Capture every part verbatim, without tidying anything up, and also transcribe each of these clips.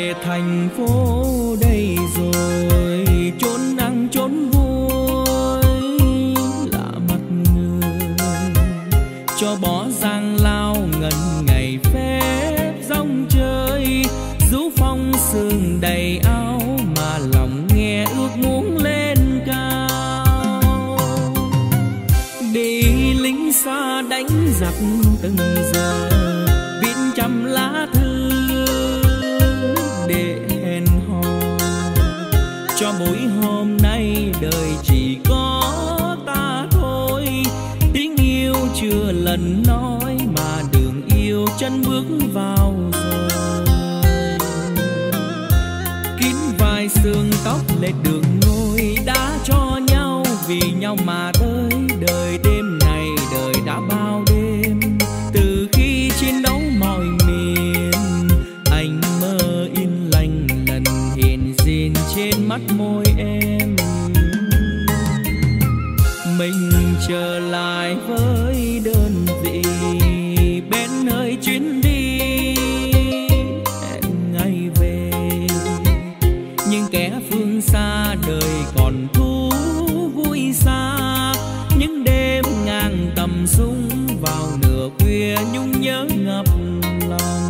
về thành phố đây rồi, chốn ăn chốn vui lạ mặt người, cho bỏ giang lao ngần ngày phép rong chơi, rú phong sương đầy áo mà lòng nghe ước muốn lên cao. Đi lính xa đánh giặc từng giờ, viết trăm lá thư để hẹn hò, cho mỗi hôm nay đời chỉ có ta thôi. Tiếng yêu chưa lần nói mà đường yêu chân bước vào rồi. Kín vai xương tóc lệ đường ngồi đã cho nhau, vì nhau mà tới đời đêm này đời đã bao đêm. Từ khi chiến đấu mọi miền, anh mơ in lành lần hiện diện trên mắt môi em. Mình trở lại với đơn vị bên nơi chuyến đi hẹn ngày về, nhưng kẻ phương xa đời còn thú vui xa. Những đêm ngang tầm súng vào nửa khuya nhung nhớ ngập lòng.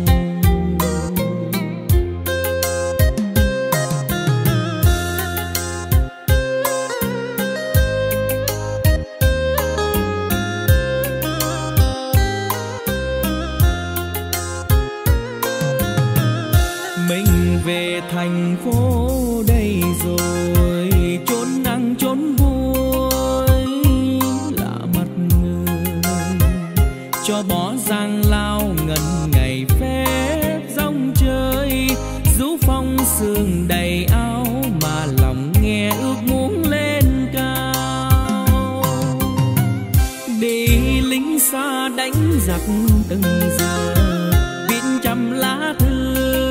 Mình về thành phố đây rồi, chốn ăn chốn vui lạ mặt người, cho bỏ giang lao ngần ngày phép rong chơi, rú phong sương đầy áo mà lòng nghe ước muốn lên cao. Đi lính xa đánh giặc từng giờ, viết trăm lá thư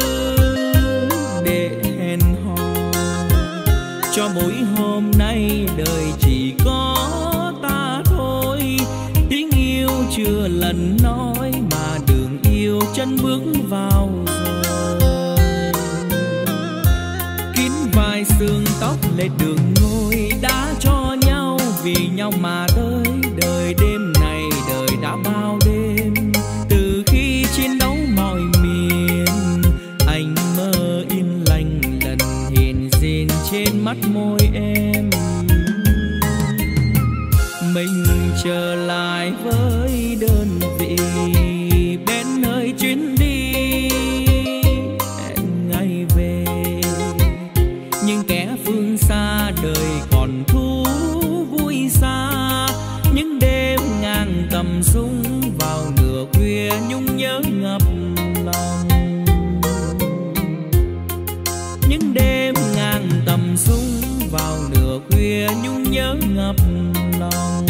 để hẹn hò, cho mỗi hôm nay đời chỉ có ta thôi. Tiếng yêu chưa lần nói mà đường yêu chân bước vào rồi. Kín vai xương tóc lệ đường ngồi đã cho nhau, vì nhau mà tới đời đêm này đời đã bao đêm. Từ khi chiến đấu mọi miền, anh mơ in lành lần hiện diện trên mắt môi em. Mình trở lại với đơn vị bên nơi chuyến đi hẹn ngày về, nhưng kẻ phương xa đời còn thú vui xa. Những đêm ngang tầm súng vào nửa khuya nhung nhớ ngập lòng. Những đêm ngang tầm súng vào nửa khuya nhung nhớ ngập lòng.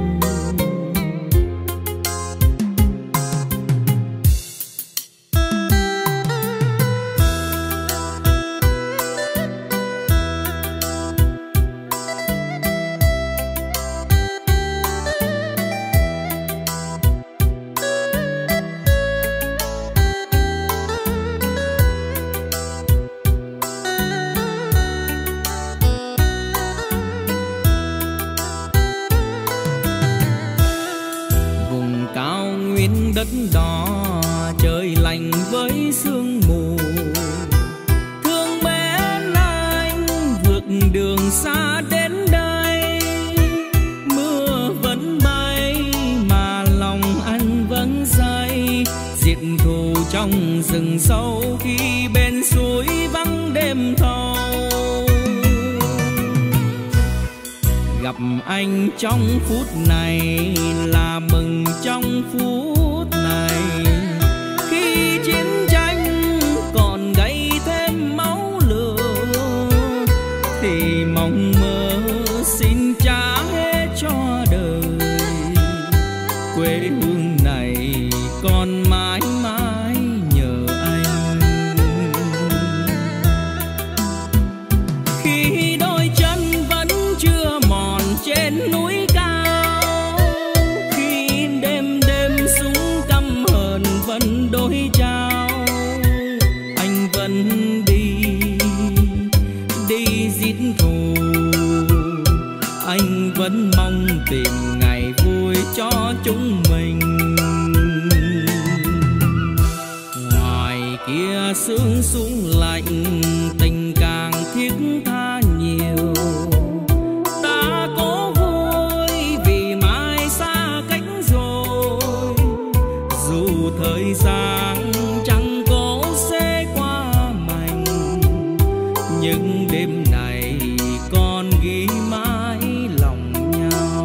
Đất đỏ trời lạnh với sương mù, thương mến anh vượt đường xa đến đây. Mưa vẫn bay mà lòng anh vẫn say, diệt thù trong rừng sâu khi bên suối vắng đêm thâu. Gặp anh trong phút này là mừng trong phút này, khi chiến tranh còn gây thêm máu lửa thì mong mơ xin trả hết cho đời. Quê hương này còn mãi mãi nhờ anh. Khi đôi chân vẫn chưa mòn trên núi cao, khi đêm đêm súng sương xuống lạnh, tình càng thiết tha nhiều. Ta cố vui vì mai xa cách rồi, dù thời gian chẳng có sẽ qua mành, nhưng đêm này còn ghi mãi lòng nhau.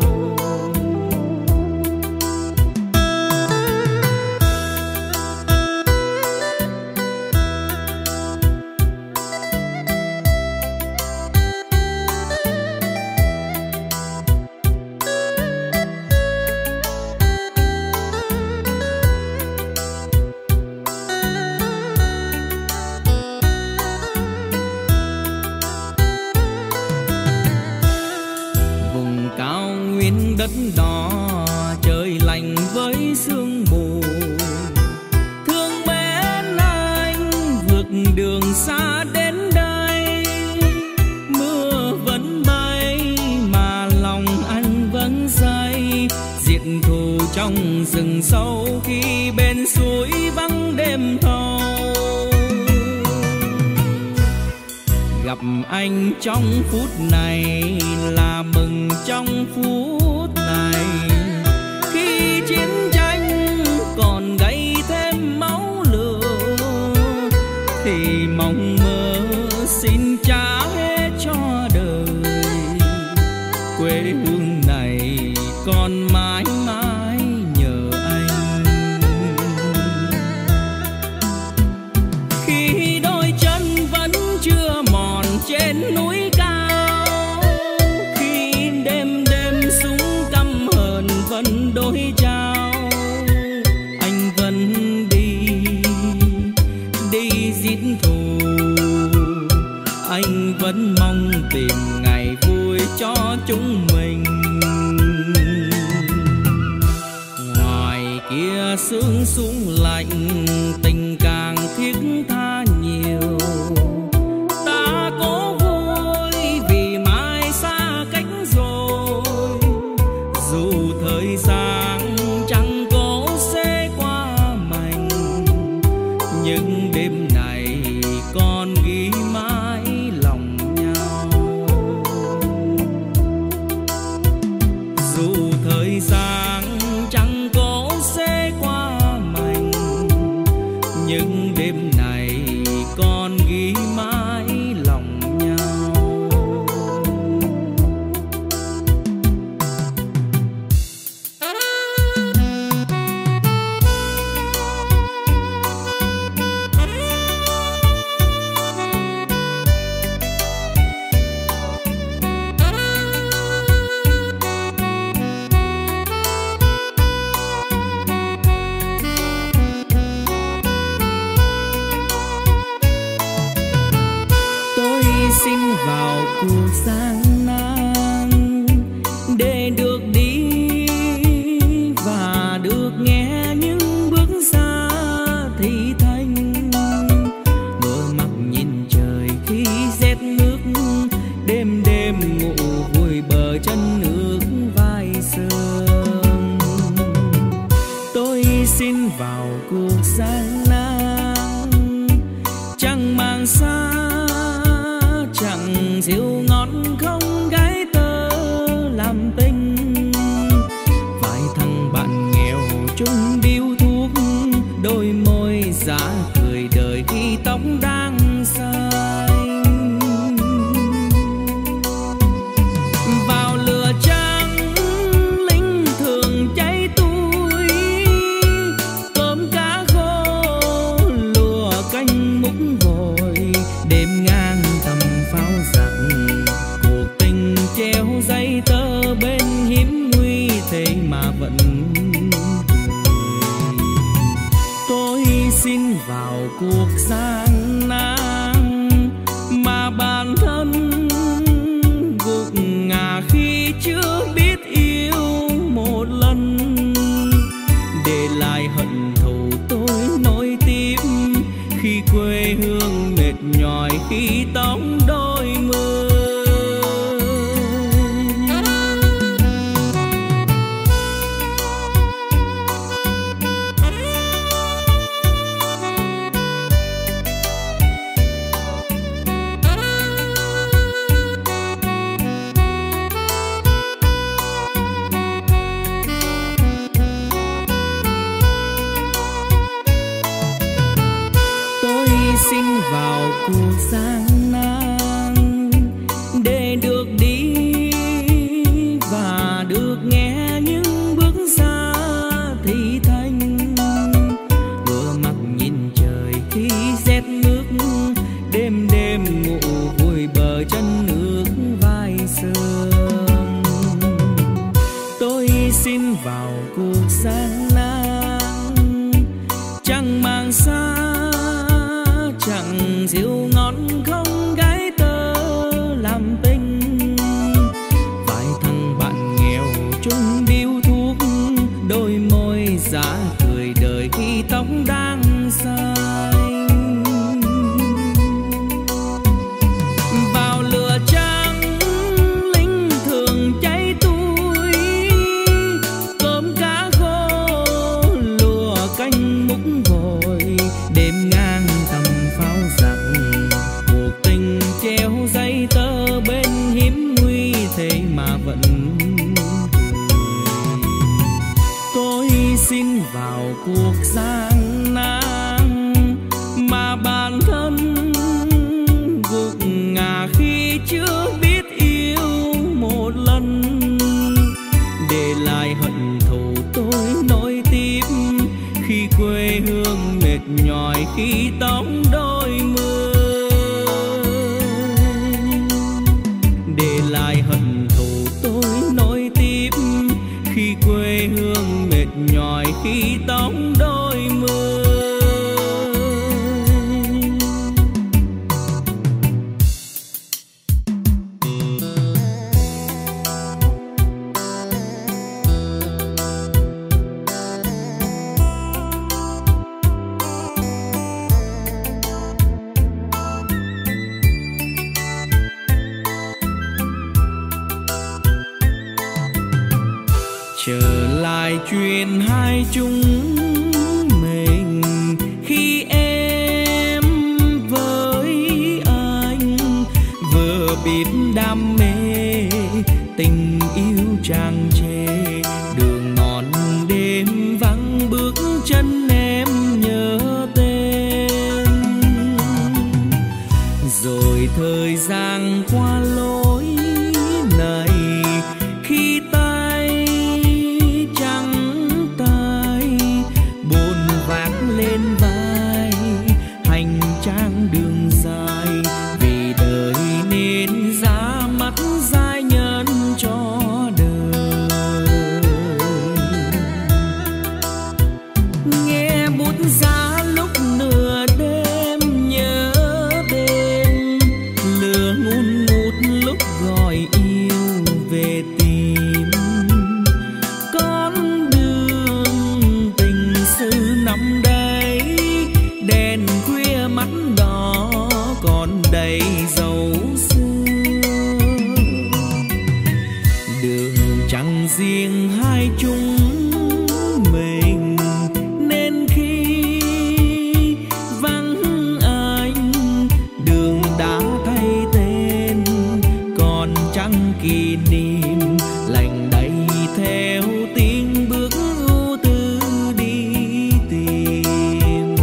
Đất đỏ trời lạnh với sương mù, thương mến anh vượt đường xa đến đây. Mưa vẫn bay mà lòng anh vẫn say, diệt thù trong rừng sâu khi bên suối vắng đêm thâu. Gặp anh trong phút này là mừng trong phút này, khi chiến tranh còn gây thêm máu lửa thì mong mơ xin trả hết cho đời. Quê hương này còn mãi mãi nhờ anh. Khi đôi chân vẫn chưa mòn trên núi cao, khi đêm đêm súng căm hờn vẫn đôi trao, anh vẫn đi đi giết thù. Anh vẫn mong tìm ngày vui cho chúng mình. Ngoài kia sương xuống lạnh, tình càng thiết tha nhiều. Ta cố vui vì mai xa cách rồi, dù thời gian chẳng có sẽ qua mành, nhưng đêm này còn ghi mãi lòng nhau. Dù thời gian chẳng có sẽ qua mành, nhưng đêm này còn ghi mãi lòng nhau. Xin vào cuộc gian nan để được đi và được nghe những bước xa thì thanh. Mơ mắt nhìn trời khi rét mướt, đêm đêm ngủ vùi bờ chân nước vai sương. Tôi xin vào cuộc gian nan chẳng mang xa, chẳng rượu ngọt không gái tơ làm tình. Vài thằng bạn nghèo chung điếu thuốc, đôi môi giá cười đời khi tóc đang xanh. Vào lửa trắng lính thường cháy túi, cơm cá khô lùa canh múc vội. Đêm ngang tầm pháo giặc, cuộc tình treo dây tơ bên hiểm nguy, thế mà vẫn cười. Tôi xin vào cuộc gian nan mà bản thân gục ngã khi chưa biết yêu một lần, để lại hận thù tôi nỗi tim khi quê hương mệt nhòi khi tóc đôi mươi. xin vào cuộc gian nan để được đi và được nghe những bước xa thì thanh. Vừa mặc nhìn trời khi rét mướt, đêm đêm ngủ vùi bờ chân nước vai sương. Tôi xin vào cuộc gian nan chẳng mang xa, chẳng rượu ngon không gái tơ làm tình. Vài thằng bạn nghèo chung điếu thuốc, đôi môi giá cười đời khi tóc đang xanh. Vào lửa trắng linh thường cháy túi, cơm cá khô lùa canh múc vội. Đêm ngang tầm pháo giặc, cuộc tình treo dây tơ bên hiểm nguy thế mà vẫn cười. Tôi xin vào cuộc gian nan mà bản thân gục ngã khi chưa biết yêu một lần. Để lại hận thù tôi nối tiếp khi quê hương mệt nhòi, khi tóc đôi mươi. Để lại hận thù tôi nối tiếp khi quê hương mệt nhòi, khi tóc đôi mươi. Trở lại chuyện hai chúng mình khi em với anh vừa biết đam mê tình yêu tràn trề. Đường mòn đêm vắng bước chân em nhớ tên, rồi thời gian qua lối này khi tay trắng tay buồn vác lên vai hành trang đường dài. Vì đời nên ra mắt giai nhân cho đời. Nghe bút giá lúc nửa đêm nhớ đêm, lửa ngùn ngút lúc gọi yêu về tìm. Con đường tình xứ nằm đây, đèn khuya mắt đỏ còn đầy dấu xưa. Đường chẳng riêng hai chúng mình, nên khi vắng anh đường đã thay tên, còn chẳng kỷ niệm lành đay theo tiếng bước ưu tư đi tìm.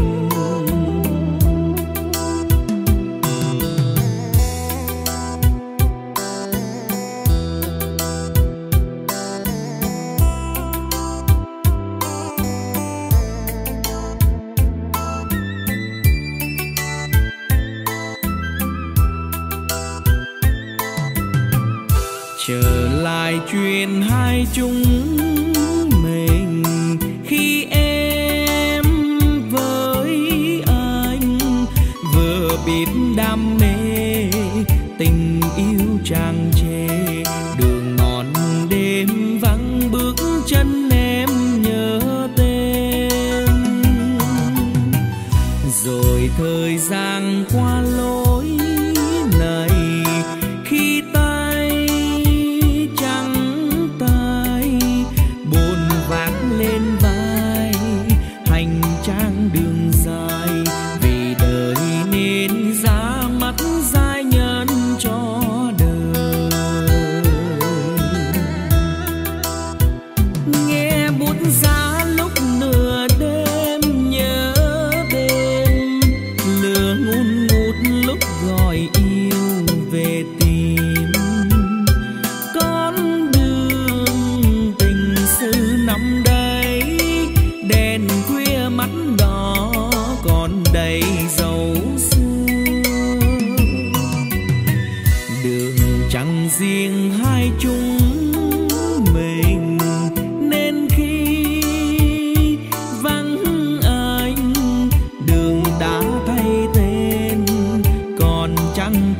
Trở lại chuyện hai chúng mình khi em với anh vừa biết đam mê tình yêu tràn trề. Đường mòn đêm vắng bước chân em nhớ tên, rồi thời gian qua lối này khi tay trắng tay buồn vác lên vai hành trang đường dài. Vì đời nên ra mắt giai nhân cho đời. Nghe bút giá lúc nửa đêm nhớ đêm, lửa ngùn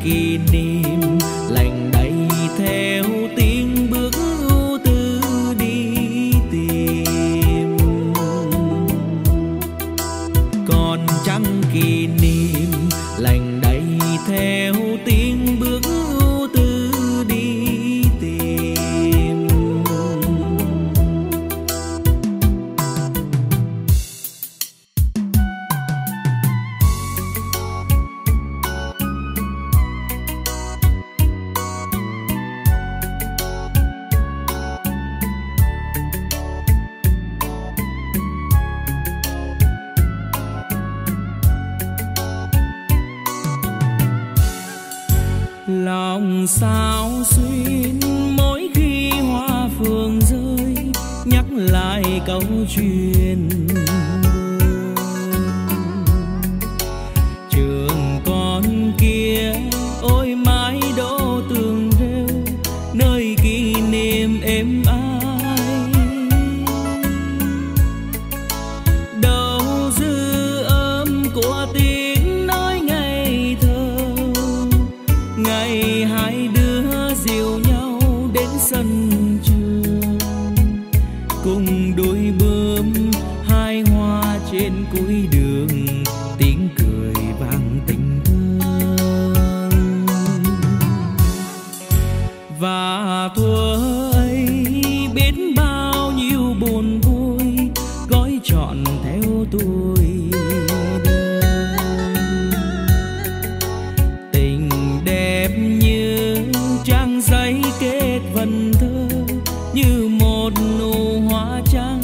kỷ niệm lành đay theo tiếng bước ưu tư đi tìm. Còn chẳng kỷ niệm lành đay theo tiếng bước ưu tư đi tìm. Lòng sao xuyên mỗi khi hoa phượng rơi, nhắc lại câu chuyện trường con kia. Ôi mái đỗ tường rêu nơi kỷ niệm êm ái, đâu dư âm của tiếng nói ngày thơ. Ngày hai đứa dìu nhau đến sân trường, cùng đôi bướm hai hoa trên cuối đường, tiếng cười vang tình thương. Và thuở ấy biết bao nhiêu buồn vui gói trọn theo tuổi đời. Tình đẹp như trang giấy kết vần thơ, như một nụ hoa trắng.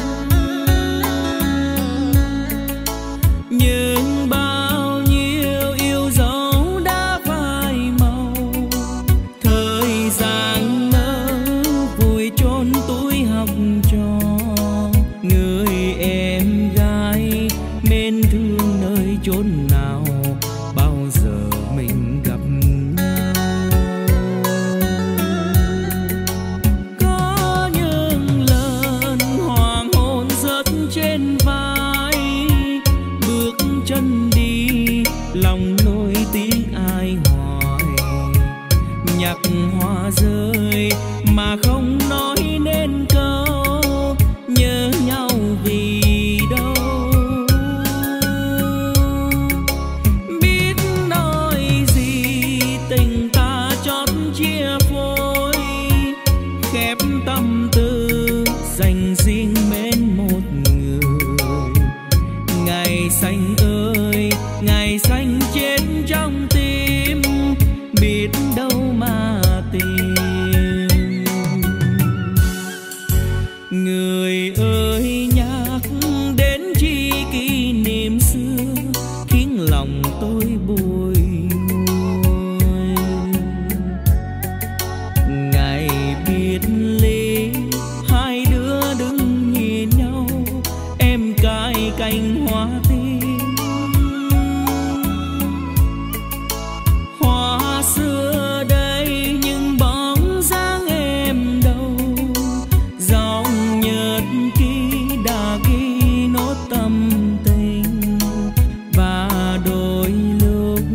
Nhưng bao nhiêu yêu dấu đã phai màu, thời gian nỡ vùi chôn túi học trò. Người em gái mến thương nơi chốn nào, bao giờ mình gặp nhau. Có những lần hoàng hôn rớt trên vai, bước chân đi lòng nỗi tiếng ai hỏi. Nhạc hoa rơi mà không nói nên câu, nhớ nhau vì đâu. Biết nói gì tình ta chót chia phôi, khép tâm tư dành riêng mến một người. Ngày xanh ơi ngày xanh chết trong tim, biết đâu mà tìm. Người ơi nhắc đến chi kỷ niệm xưa, khiến lòng tôi bồi hồi. Ngày biệt ly hai đứa đứng nhìn nhau, em cài cành hoa tim. Hoa xưa đây nhưng bóng dáng em đâu, dòng nhật ký đã ghi nốt tâm tình. Và đôi lúc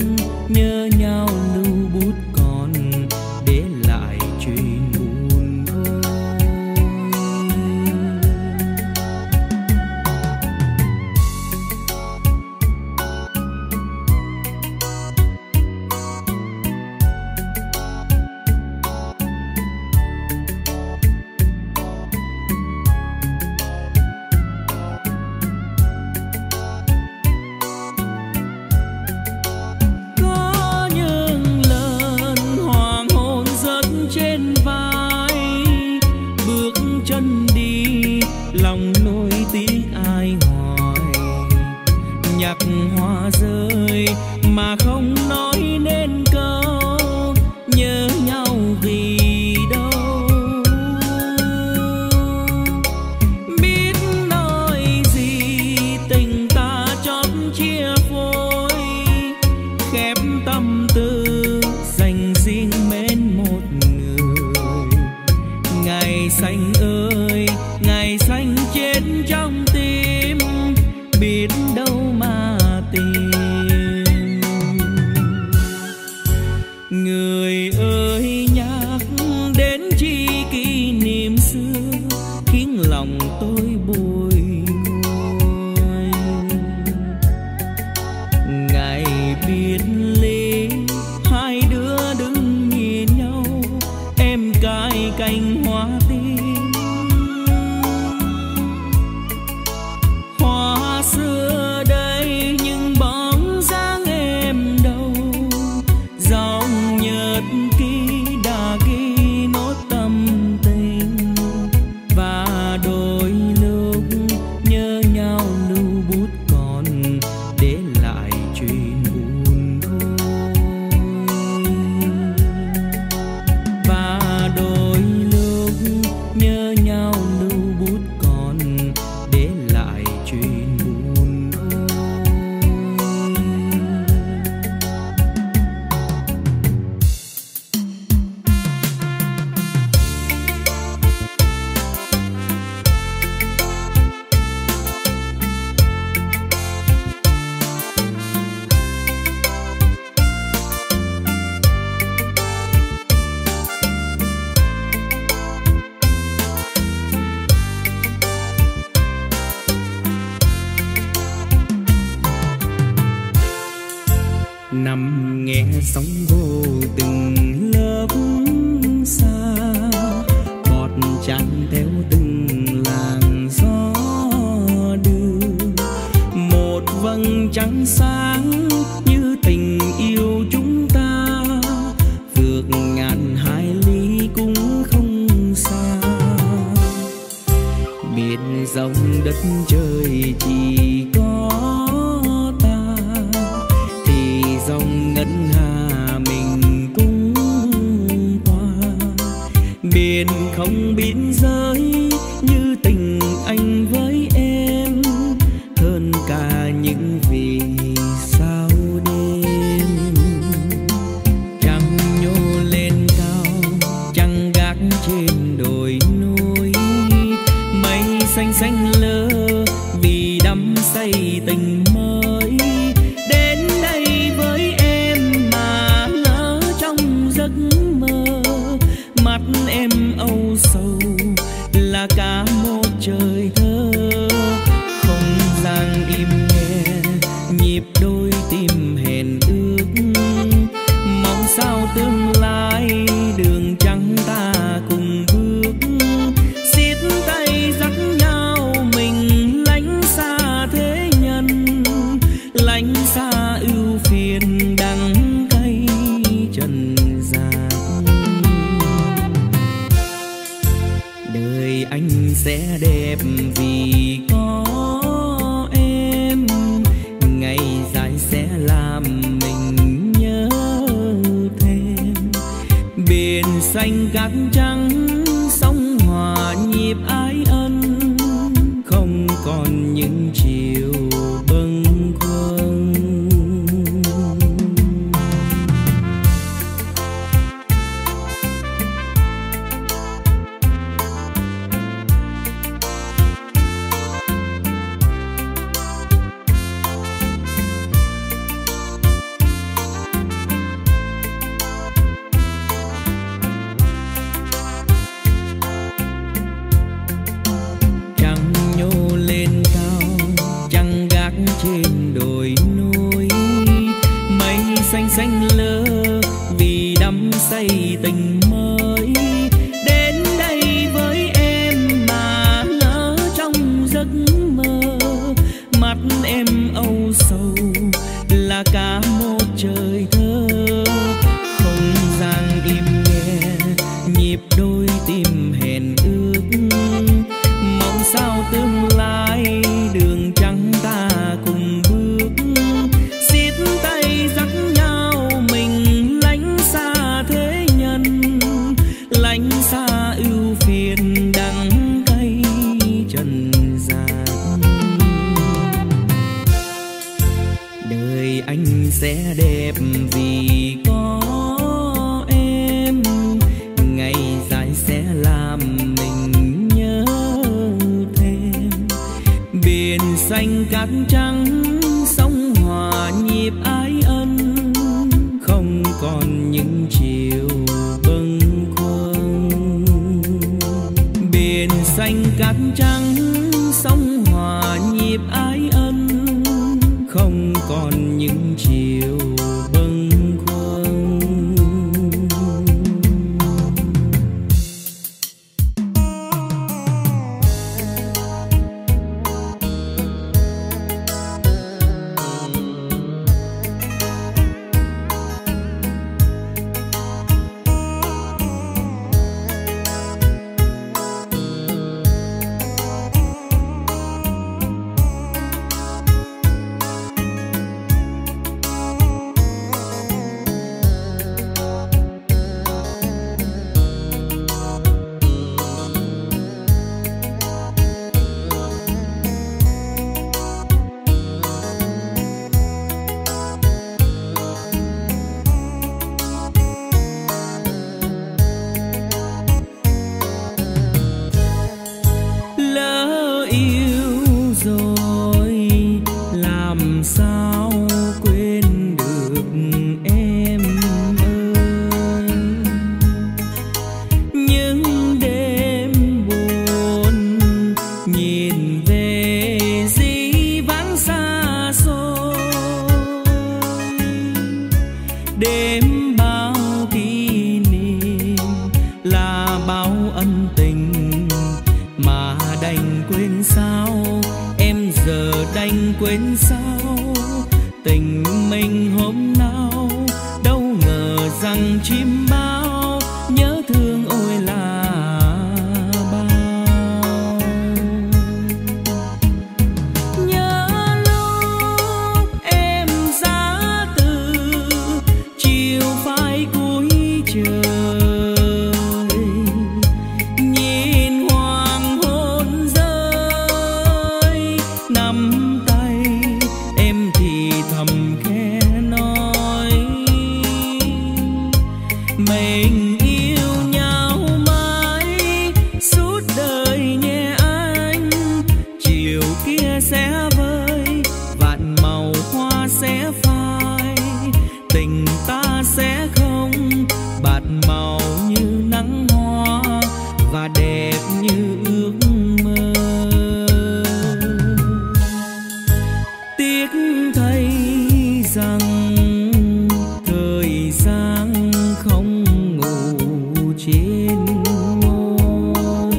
nằm nghe sóng vô từng lớp xa, bọt tràn theo từng làn gió đưa, một vầng trăng sáng như tình yêu chúng ta, vượt ngàn hải lý cũng không xa. Biển rộng đất trời chỉ có ta, thì dòng ngân hà mình cũng qua. Biển không biên giới như tình anh với em, hơn cả những vì sao đêm. Trăng nhô lên cao, trăng gác trên đồi núi, mây xanh xanh lơ vì đắm say tình mới. Đến đây với em mà ngỡ trong giấc mơ, mắt em âu sầu là cả một trời thơ. Không gian im nghe nhịp đôi tim hẹn ước, mong sao tương lai đường trắng ta cùng bước. Xiết tay dắt nhau mình lánh xa thế nhân, lánh xa ưu phiền đắng cay trần gian. Đời anh sẽ đẹp vì có em, ngày dài sẽ làm mình nhớ thêm. Biển xanh cát trắng sóng hòa nhịp ái ân, không còn những chiều bâng khuâng. Trên đồi núi, mây xanh xanh lơ vì đắm say tình mới. Đến đây với em mà ngỡ trong giấc mơ, mắt em âu sầu là cả một trời thơ. Không gian im nghe nhịp đôi tim hẹn ước, mong sao tương lai đường trắng ta cùng bước. Xiết tay dắt nhau mình lánh xa thế nhân, lánh xa ưu phiền đắng cay trần gian. Đời anh sẽ đẹp vì có em, ngày dài sẽ làm mình nhớ thêm. Biển xanh cát trắng sóng hòa nhịp ái ân, không còn những chiều bâng khuâng. Biển xanh cát trắng sóng hòa nhịp ái ân, không còn những chiều bâng khuâng. đêm bao kỷ niệm là bao ân tình mà đành quên sao, em giờ đành quên sao tình mình hôm nào. Đâu ngờ rằng chim bao nhớ thương ôi là bao. Nhớ lúc em ra từ chiều phai cuối trời, nhìn hoàng hôn rơi nắm tay em thì thầm khẽ nói mình yêu nhau mãi suốt đời nhé anh. Chiều kia sẽ vơi vạn màu hoa sẽ phai, tình ta sẽ không bạt màu như nắng hoa và đẹp như ước mơ. Tiếc thấy rằng thời gian không ngủ trên môi,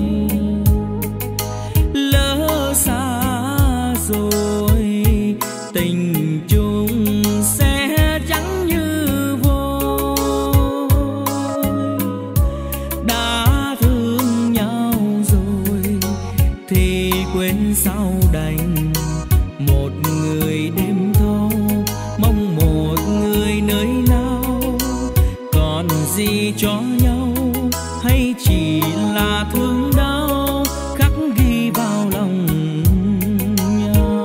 lỡ xa rồi tình chung sẽ chẳng như vôi. Đã thương nhau rồi thì quên sao đành, một người đêm thâu mong một người nơi nào. Còn gì cho nhau hay chỉ là thương đau khắc ghi vào lòng nhau.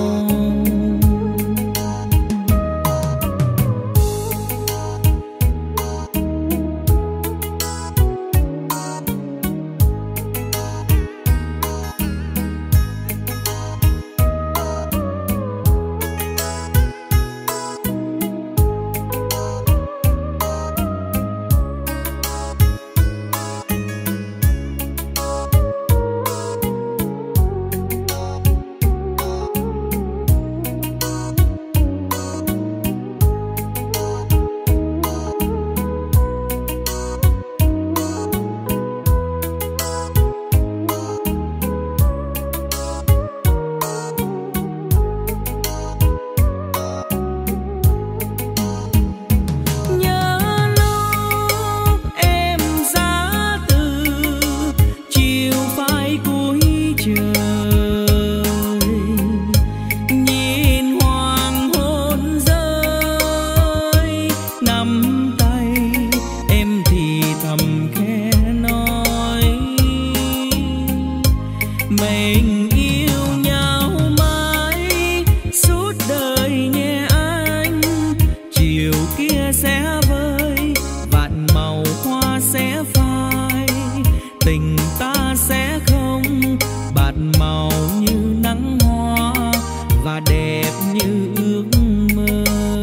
Mình yêu nhau mãi suốt đời nhé anh. Chiều kia sẽ vơi vạn màu hoa sẽ phai, tình ta sẽ không bạt màu như nắng hoa và đẹp như ước mơ.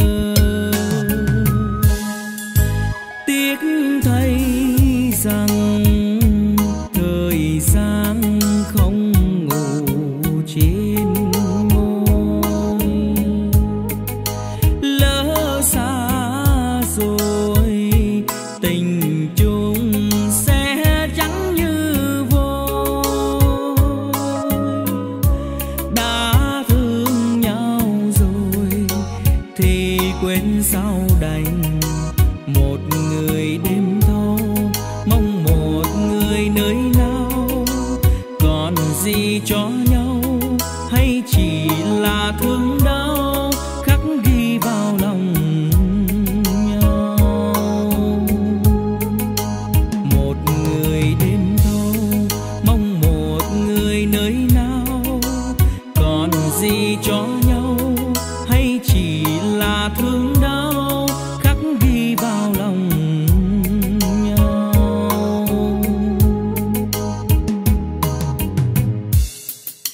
Tiếc thấy rằng thời gian không ngủ trên môi, lỡ xa rồi tình chung sẽ chẳng như vôi. Đã thương nhau rồi thì quên sao đành, một người đêm thâu mong một người nơi nào. Còn gì cho nhau hay chỉ là thương đau khắc ghi vào lòng nhau. Một người đêm thâu mong một người nơi nào. Còn gì cho nhau hay chỉ là thương đau khắc ghi vào lòng nhau.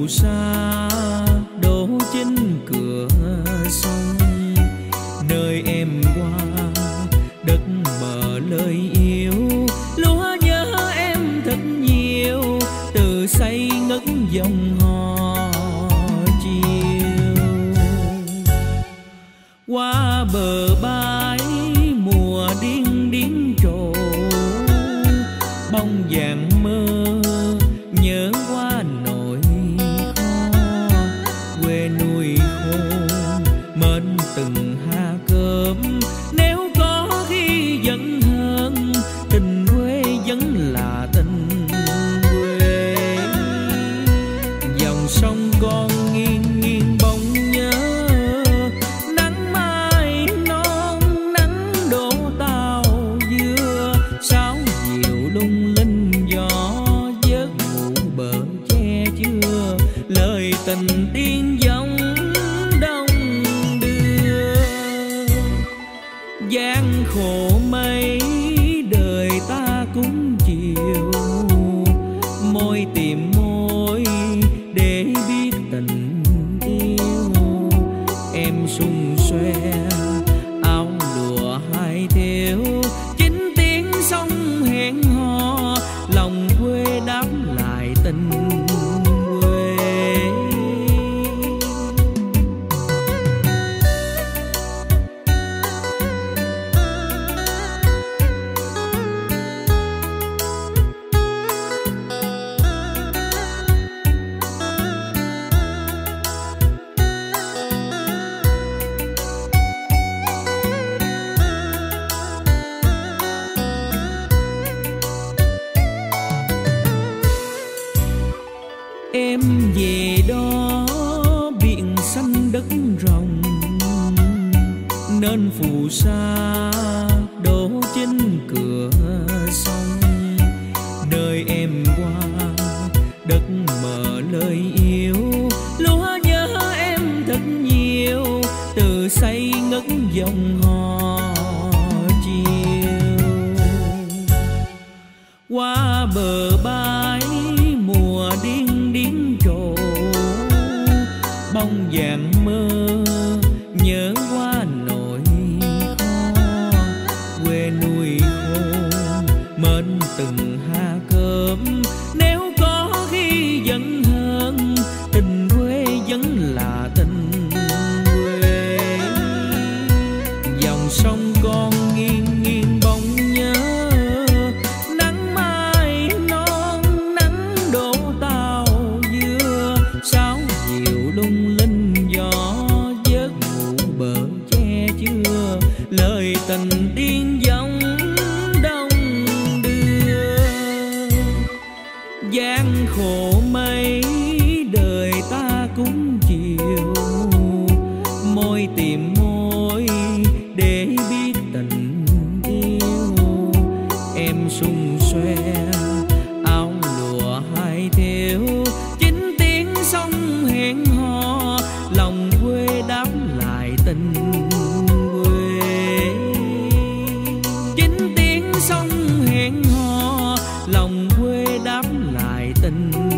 phù sa đổ trên cửa sông, nơi em qua đất bờ lời yêu. Lúa nhớ em thật nhiều, từ say ngất dòng hò chiều. Qua bờ bãi mùa điên điên trổ, bông vàng mơ nhớ qua nỗi khó. Quê nuôi khôn mến từng ha cơm, nếu có khi giận hơn tình quê vẫn là tình quê. Dòng sông con nghiêng nghiêng bóng nhớ, nắng mai non nắng đổ tàu dưa. Sáo diệu lung linh gió vớt mũ bờ che chưa, lời tình tiên dòng đông đưa. Gian khổ mấy đời ta cũng chịu, môi tìm môi để biết tình yêu. Em xung xoe áo lụa hai thêu, chính tiếng sông hẹn hò, lòng quê đáp lại tình quê. Em về đó biển xanh đất rộng, nên phù sa đổ trên cửa sông, nơi em qua đất mờ lời yêu. Lúa nhớ em thật nhiều, từ say ngất dòng hò chiều. Qua bờ bãi mùa điên điên trổ, bông vàng mơ nhớ qua nỗi khó. Quê nuôi khôn mến từng ha cơm, nếu có khi giận hơn tình quê vẫn là tình quê. Dòng sông con nghiêng nghiêng bóng nhớ, nắng mai non nắng đổ tàu dưa. Sáo diệu lung linh gió vớt mũ bờ che chưa, lời tình tiên dòng đông đưa. Gian khổ mấy đời ta cũng chịu, môi tìm môi để biết tình yêu. Em xung xoe áo lụa hai thêu, chính tiếng sông hẹn hò, lòng quê đáp lại tình quê. Chính tiếng sông hẹn hò, lòng quê đáp lại tình quê.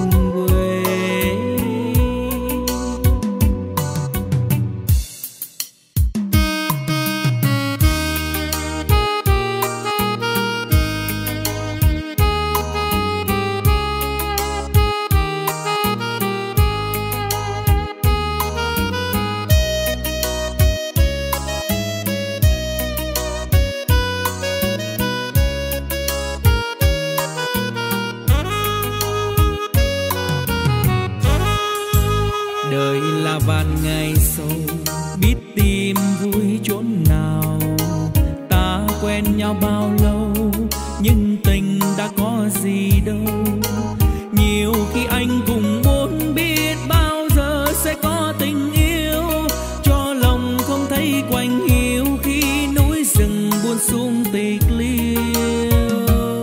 Đời là vạn ngày sâu, biết tìm vui chốn nào. Ta quen nhau bao lâu, nhưng tình đã có gì đâu. Nhiều khi anh cũng muốn biết bao giờ sẽ có tình yêu, cho lòng không thấy quạnh hiu khi núi rừng buông xuống tịch liêu.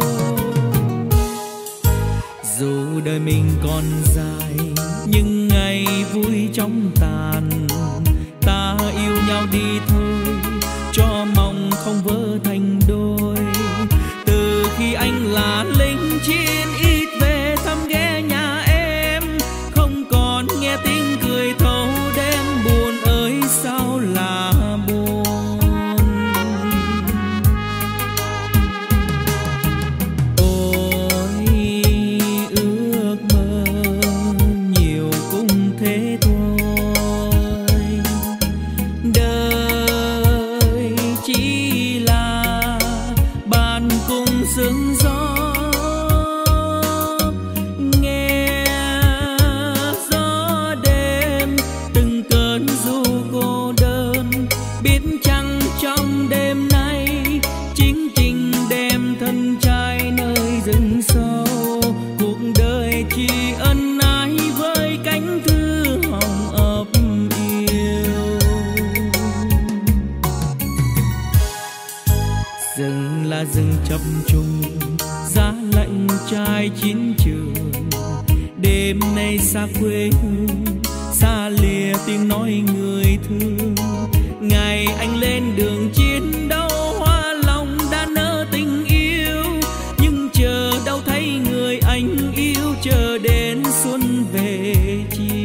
Dù đời mình còn dài, nhưng ngày vui trong tàn. Ta yêu nhau đi thôi, cho mong không vỡ thành đôi. Từ khi anh là lính chiến ít về thăm ghé nhà em, không chập trùng, giá lạnh trai chiến trường. Đêm nay xa quê hương, xa lìa tiếng nói người thương. Ngày anh lên đường chiến đấu, hoa lòng đã nở tình yêu. Nhưng chờ đâu thấy người anh yêu, chờ đến xuân về chiều.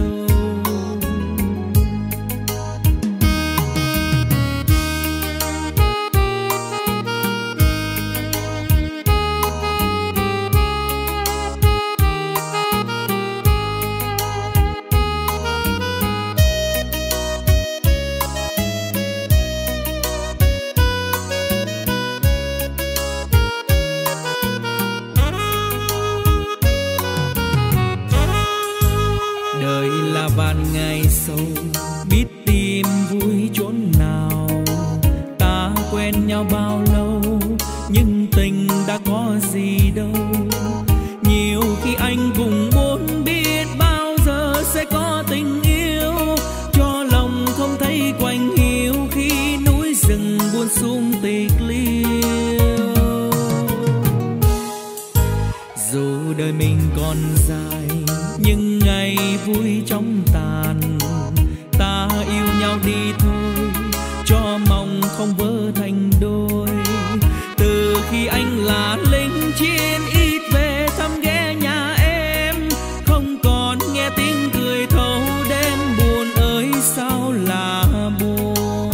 Vạn ngày sâu biết tìm vui chốn nào, ta quen nhau bao lâu nhưng tình đã có gì đâu. Nhiều khi anh cũng muốn biết bao giờ sẽ có tình yêu, cho lòng không thấy quạnh hiu khi núi rừng buồn sum tịch liêu. Dù đời mình còn dài nhưng ngày vui trong tàn, ta yêu nhau đi thôi, cho mong không vỡ thành đôi. Từ khi anh là lính chiến ít về thăm ghé nhà em, không còn nghe tiếng cười thâu đêm, buồn ơi sao là buồn.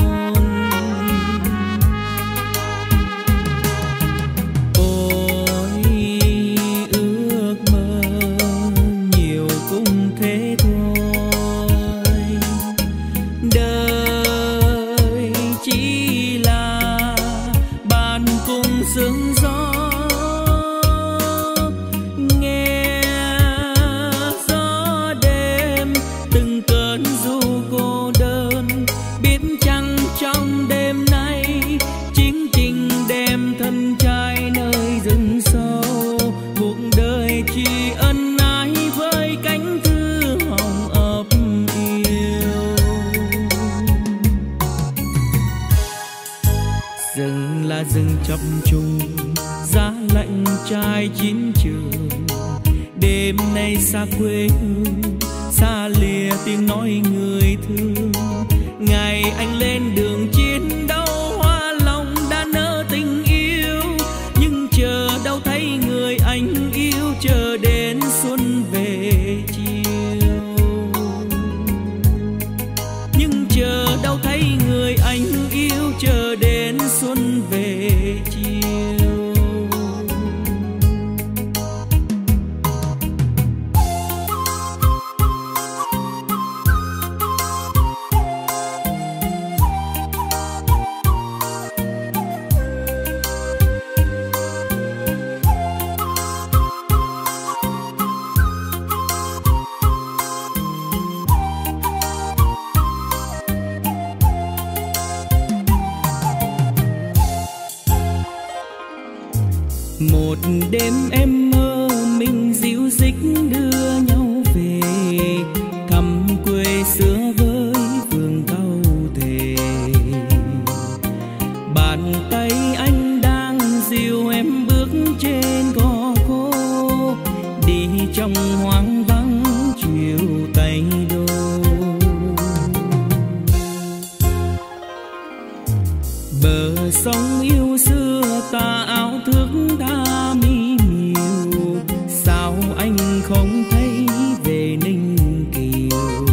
Sương gió nghe gió đêm, từng cơn du cô đơn. Biết chăng trong đêm nay chính trình đem thân trai nơi rừng sâu, cuộc đời chỉ ân ái với cánh thư hồng ấp yêu. Rừng là rừng chập trùng, giá lạnh trai chiến trường. Đêm nay xa quê hương, xa lìa tiếng nói người thương. Ngày anh lên đường chiến đấu, hoa lòng đã nở tình yêu. Nhưng chờ đâu thấy người anh yêu, chờ đến xuân về chiều. Nhưng chờ đâu thấy người anh yêu, chờ đến xuân về chiều. Một đêm em mơ mình dịu dích đưa nhau về, thăm quê xưa với vườn cau thề. Bàn tay anh đang dìu em bước trên cỏ khô, đi trong hoang vắng chiều tay đô. Bờ sông yêu xưa ta áo thước tha mi miều, sao anh không thấy về Ninh Kiều.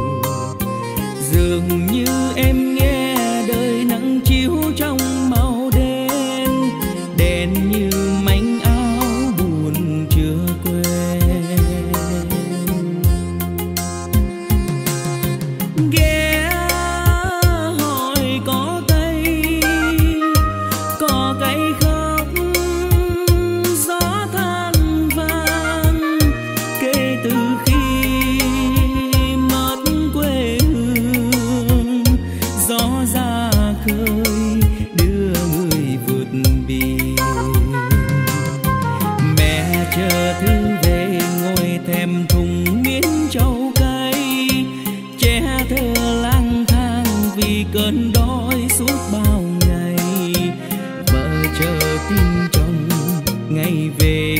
Dường như em nghe đời nắng chiếu trong màu đen, đen như mảnh áo buồn chưa quên. Ghé hỏi có cây, có cây khóc gió than vang. Kể từ khi mất quê hương, gió ra khơi đưa người vượt biển. Mẹ chờ thư về ngồi thèm thùng miến trầu cay, trẻ thơ lang thang vì cơn đói suốt bao ngày. Vợ chờ tin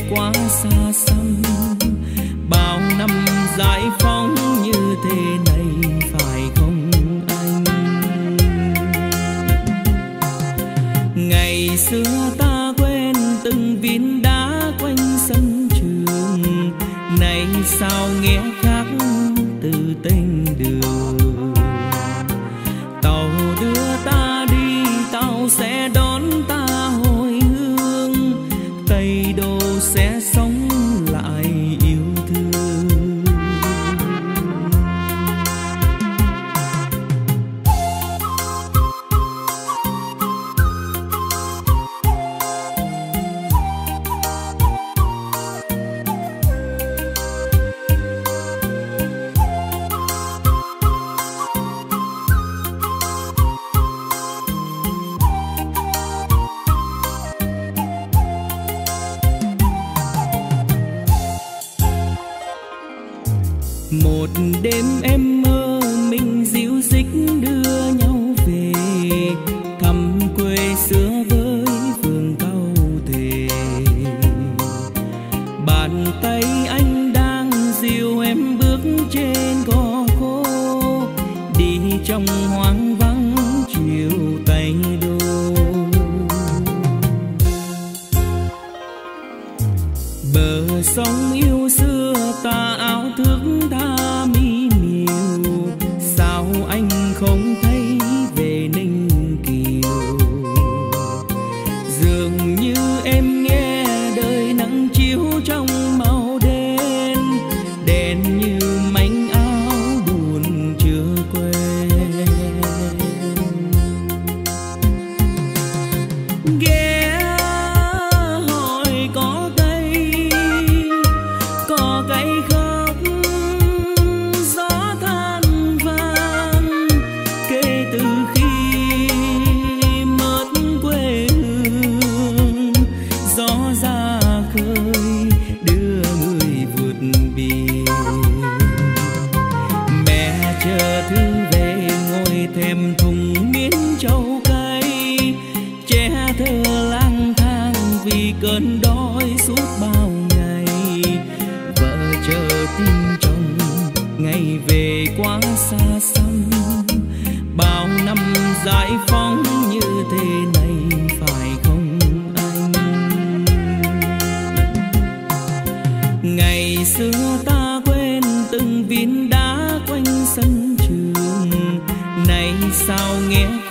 quá xa xăm. Bao năm giải phóng như thế này phải không anh? Ngày xưa ta quen từng viên đá quanh sân trường, nay sao nghe khác từ tên đường. Tàu đưa ta đi, tàu sẽ đón ta hồi hương, Tây Đô sẽ sống lại yêu thương. Một đêm em mơ mình dịu dích đưa nhau về, thăm quê xưa với vườn cau thề. Bàn tay anh đang dìu em bước trên cỏ khô, đi trong hoang vắng chiều Tây Đô. Bờ sông yêu xưa ta áo thước tha mi miều, sao anh không thấy về Ninh Kiều? Dường như em nghe đời nắng chiếu trong màu đen, đen như mảnh áo buồn chưa quên. Ghé hỏi có cây, có cây khóc gió than vang, kể từ khi mất quê hương, gió ra khơi đưa người vượt biển. Mẹ chờ thư về ngồi thèm thùng miến châu cay, trẻ thơ lang thang vì cơn đói suốt bao ngày. Vợ chờ tin chồng ngày về quá xa xăm, bao năm giải phóng như thế này phải không anh? Ngày xưa ta quen từng viên đá quanh sân trường, nay sao nghe